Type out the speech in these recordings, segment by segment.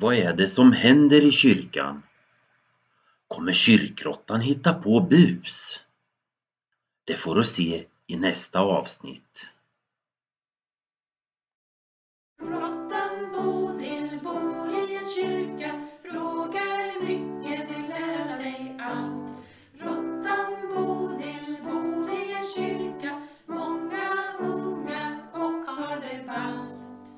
Vad är det som händer i kyrkan? Kommer kyrkråttan hitta på bus? Det får du se i nästa avsnitt. Råttan Bodil bor i en kyrka, frågar mycket, vill lära sig allt. Råttan Bodil bor i en kyrka, många unga och har det ballt.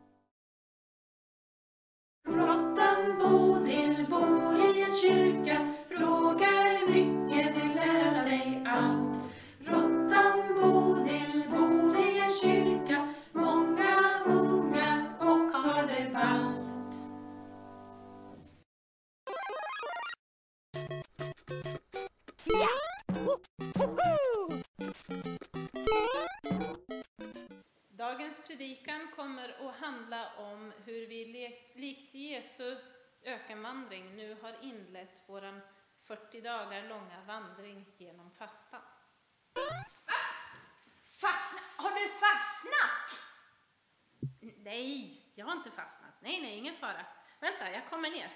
Råttan Bodil bor i en kyrka, frågar mycket, vill lära sig allt. Råttan Bodil bor i en kyrka, många unga och har det ballt. Dagens predikan kommer att handla om hur vi likt Jesu ökenvandring nu har inlett våran 40 dagar långa vandring genom fastan. Har du fastnat? Nej, jag har inte fastnat. Nej, ingen fara. Vänta, jag kommer ner.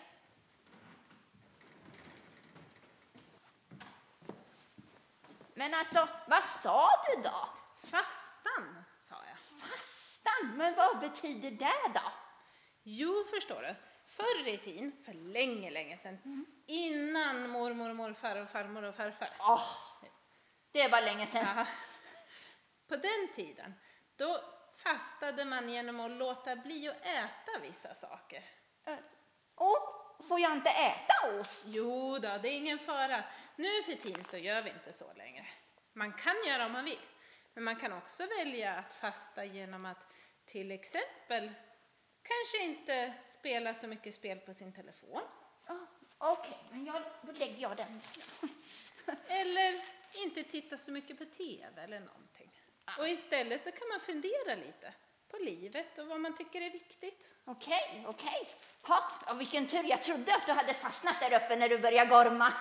Men alltså, vad sa du då? Fastan, sa jag. Fastan? Men vad betyder det då? Jo, förstår du. Förr i tiden, för länge sedan, innan mormor och morfar och farmor och farfar. Det var länge sedan. Ja. På den tiden, då fastade man genom att låta bli att äta vissa saker. Och får jag inte äta ost? Jo då, det är ingen fara. Nu för tiden så gör vi inte så längre. Man kan göra om man vill. Men man kan också välja att fasta genom att till exempel kanske inte spela så mycket spel på sin telefon. Okej, men då lägger jag den. Eller inte titta så mycket på tv eller någonting. Och istället så kan man fundera lite på livet och vad man tycker är viktigt. Okej. Ja, vilken tur. Jag trodde att du hade fastnat där uppe när du började gorma.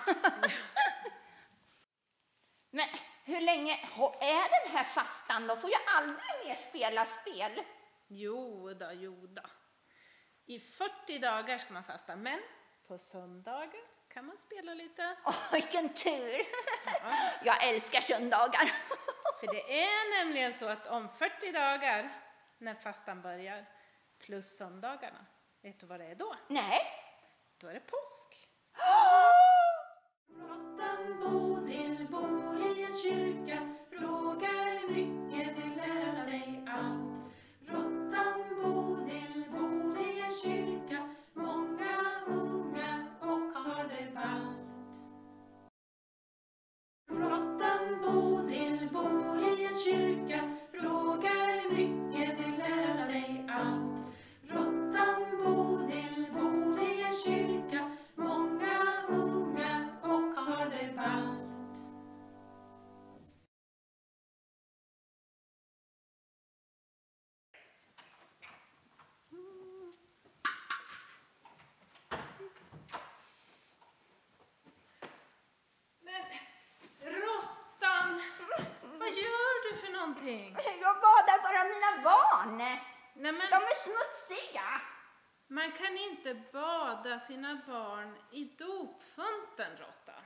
Men hur länge är den här fastan då? Får jag aldrig mer spela spel? Jo då. I 40 dagar ska man fasta, men på söndagar kan man spela lite. Vilken tur. Ja. Jag älskar söndagar. För det är nämligen så att om 40 dagar när fastan börjar plus söndagarna, vet du vad det är då? Nej. Då är det påsk. Råttan Bodil bor i en kyrka, frågar mycket, vill lära sig allt. Råttan Bodil bor i en kyrka, många unga och har det ballt. Råttan Bodil bor i en kyrka, frågar mycket, vill lära sig allt. Råttan Bodil bor i en kyrka, många unga och har det ballt. Men råttan, vad gör du för någonting? Jag badar bara mina barn. Nej, men De är smutsiga. man kan inte bada sina barn i dopfunten, råttan.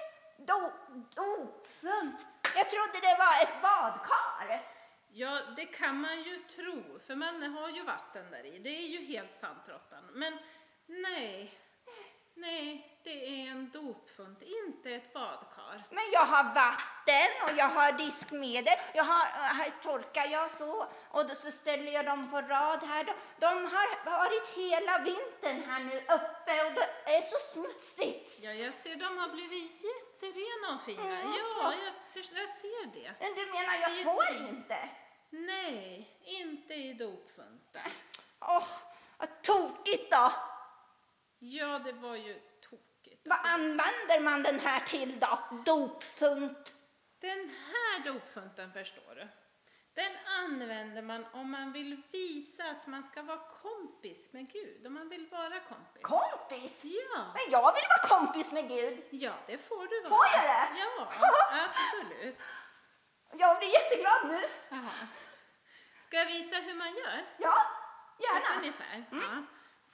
Dopfunt. Jag trodde det var ett badkar. Ja, det kan man ju tro, för man har ju vatten där i. Det är ju helt sant, råttan. Men nej, det är en dopfunt, inte ett badkar. Men jag har vatten och jag har diskmedel. Här torkar jag så. Och då så ställer jag dem på rad här. De har varit hela vintern här nu uppe och det är så smutsigt. Ja, jag ser de har blivit jätterena och fina. Ja, jag ser det. Men du menar jag får inte? Nej, inte i dopfunten. Vad tokigt då. Ja, det var ju tokigt. Vad använder man den här till då? Dopfunt. Den här dopfunten, förstår du, den använder man om man vill visa att man ska vara kompis med Gud. Om man vill vara kompis. Kompis? Ja. Men jag vill vara kompis med Gud. Ja, det får du vara. Får jag det? Ja, absolut. Jag blir jätteglad nu. Aha. Ska jag visa hur man gör? Ja, gärna. Ungefär. Ja.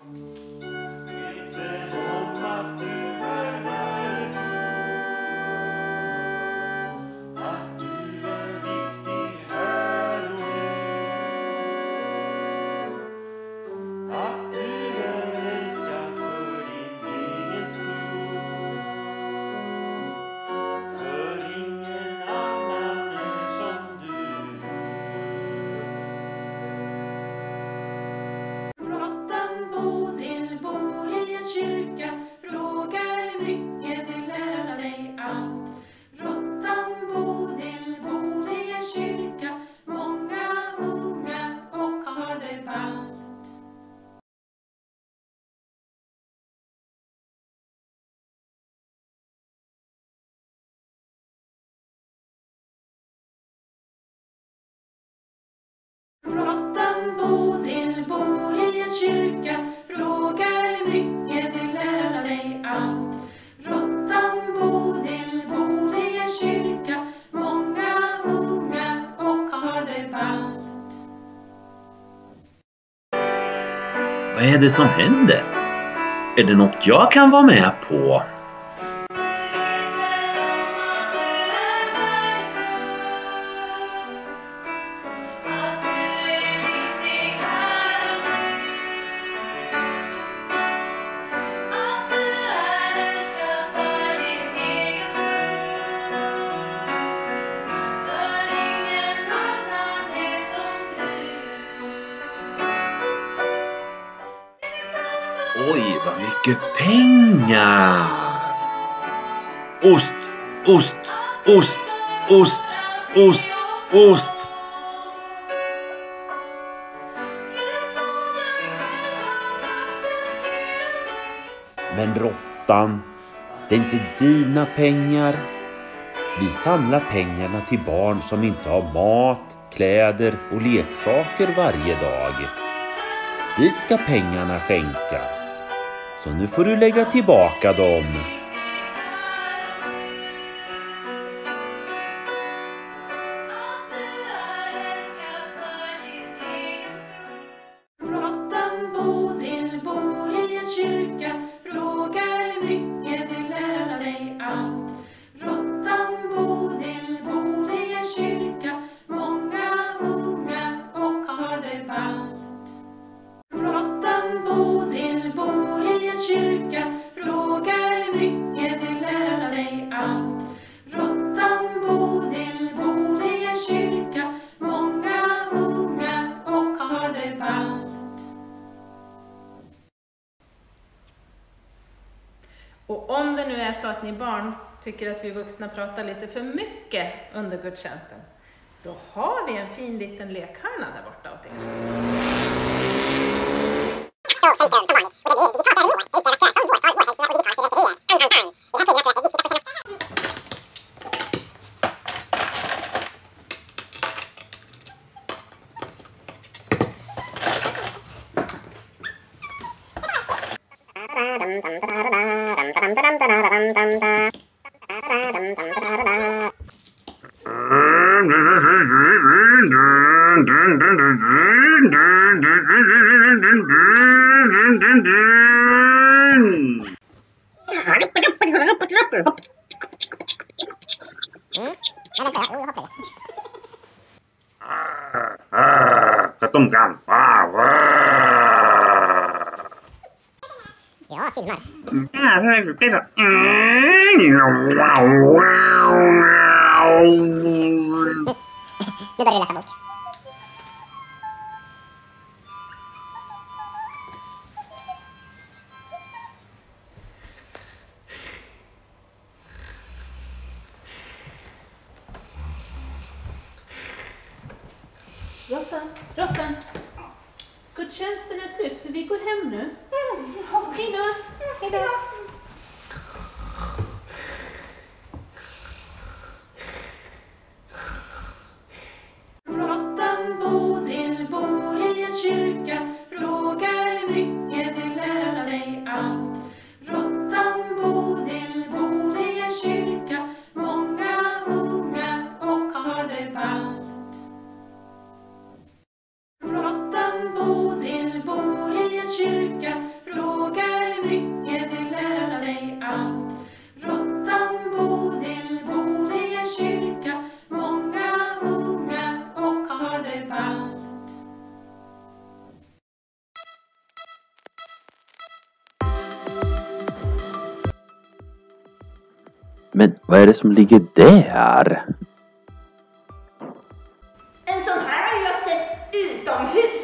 Råttan Bodil bor i en kyrka, frågar mycket, vill lära sig allt. Råttan Bodil bor i en kyrka, många unga och har det ballt. Råttan Bodil bor i en kyrka, frågar mycket, vill lära sig allt. Råttan Bodil bor i en kyrka, många unga och har det ballt. Vad är det som händer? Är det något jag kan vara med på? Oj, vad mycket pengar! Ost, ost, ost, ost, ost, ost. Men råttan, det är inte dina pengar. Vi samlar pengarna till barn som inte har mat, kläder och leksaker varje dag. Dit ska pengarna skänkas. Så nu får du lägga tillbaka dem. Råttan Bodil bor i en kyrka, frågar mycket, vill lära sig allt. Råttan Bodil bor i en kyrka, många unga och har det ballt. Råttan Bodil bor i en kyrka, frågar mycket, vill lära sig allt. Råttan Bodil bor i en kyrka, många unga och har det ballt. Och om det nu är så att ni barn tycker att vi vuxna pratar lite för mycket under gudstjänsten, då har vi en fin liten lekhörna där borta åt er. Katumkan. Ja, filmar. Nu börjar jag läsa bok. Råttan. Gudstjänsten är slut så vi går hem nu. Hej då. Hej då. Råttan Bodil bor i en kyrka, frågar mycket, vill lära sig allt. Råttan Bodil bor i en kyrka, många unga och har det ballt. Råttan Bodil bor i en kyrka, Men vad är det som ligger där? En sån här har jag sett utomhus.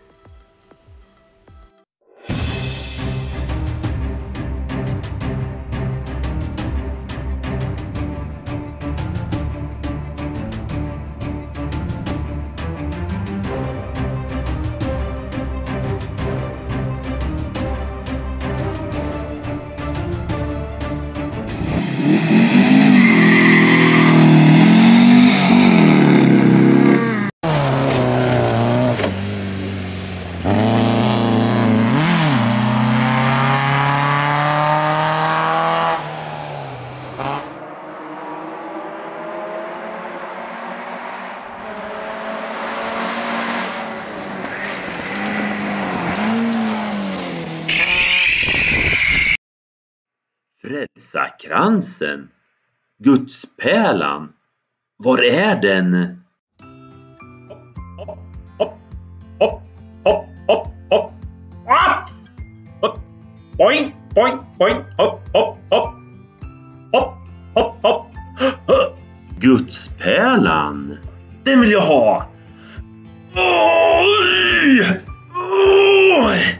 Frälsarkransen? Gudspärlan? Var är den? Hopp, hopp, hopp, hopp, hopp, hopp, hopp, hopp, boing, boing, boing, hopp, hopp, hopp, hopp, hopp, hopp, hopp. Gudspärlan? Den vill jag ha! Oj! Oj!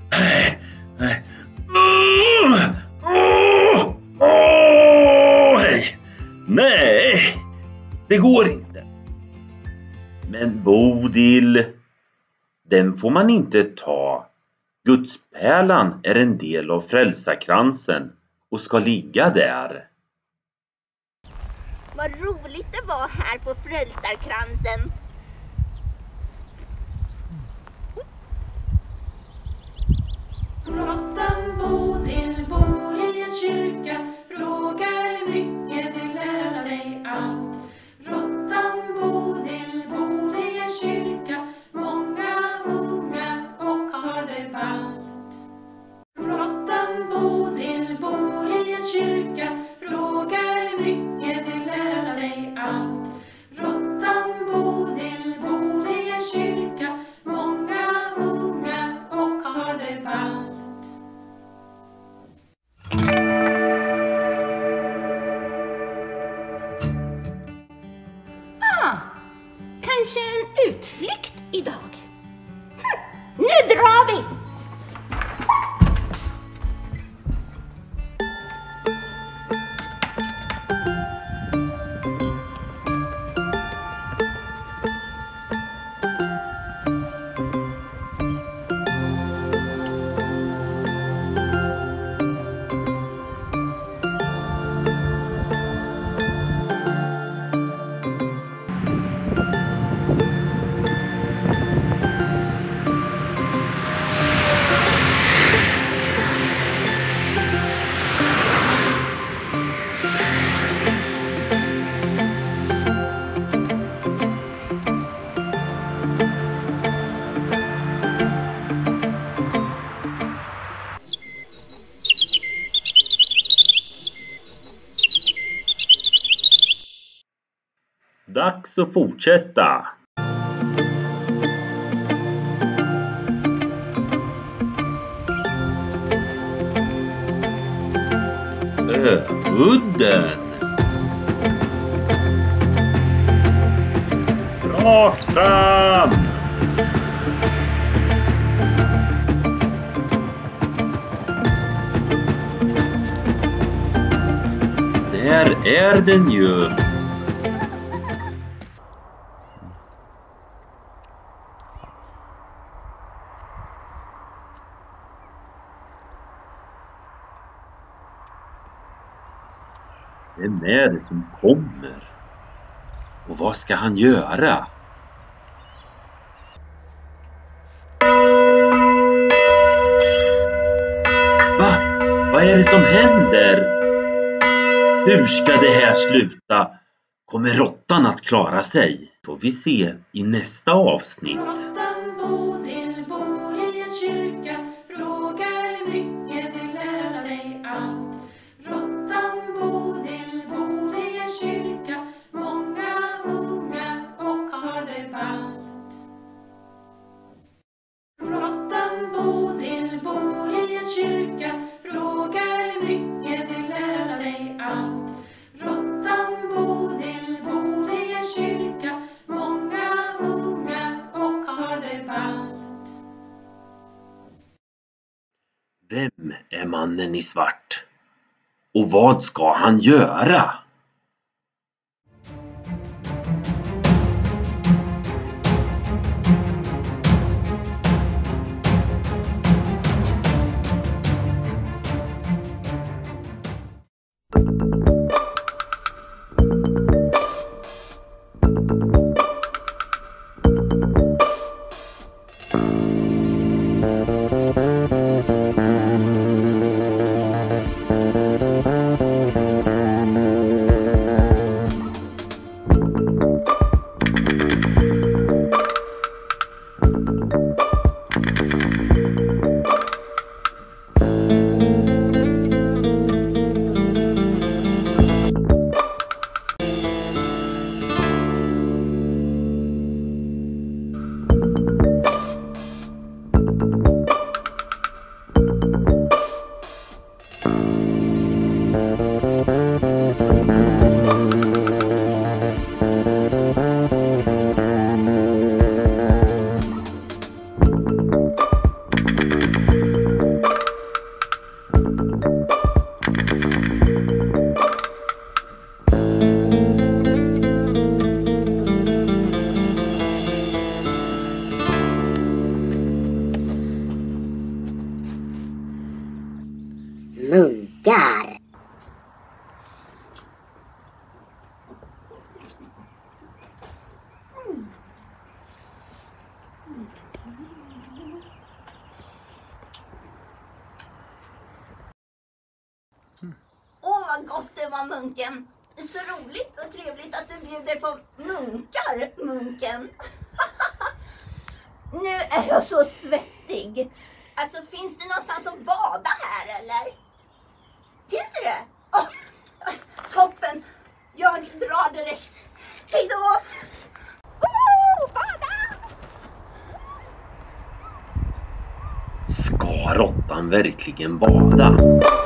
Nej, det går inte. Men Bodil, den får man inte ta. Gudspärlan är en del av frälsarkransen och ska ligga där. Vad roligt det var här på frälsarkransen. Råttan Bodil bor i en kyrka, frågar mycket, vill lära sig allt. Råttan Bodil bor i en kyrka, många unga och har det ballt. Råttan Bodil bor i en kyrka, frågar mycket, vill lära sig allt. Råttan Bodil bor i en kyrka, många unga och har det ballt. Kanske en utflykt idag. Nu drar vi! Dags att fortsätta. Udden. Rakt fram. Där är den ju. Vem är det som kommer? Och vad ska han göra? Va? Vad är det som händer? Hur ska det här sluta? Kommer råttan att klara sig? Får vi se i nästa avsnitt. Råttan Bodil bor i en kyrka, frågar mycket, vill lära sig allt. Råttan Bodil bor i en kyrka, många unga och har det ballt. Råttan Bodil bor i en kyrka, frågar mycket, vill lära sig allt. Vem är mannen i svart? Och vad ska han göra? Munkar. Åh, vad gott det var, Munken. Så roligt och trevligt att du bjuder på munkar, Munken. Nu är jag så svettig. Alltså, finns det någonstans att bada här, eller? Finns det det? Åh, toppen. Jag drar direkt. Hej då! Bada! Ska råttan verkligen bada?